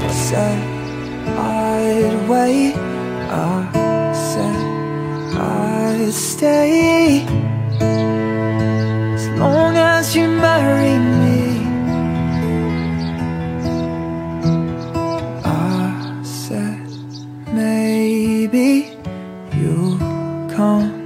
said I'd wait, I said I'd stay as long as you marry me. I said maybe you'll come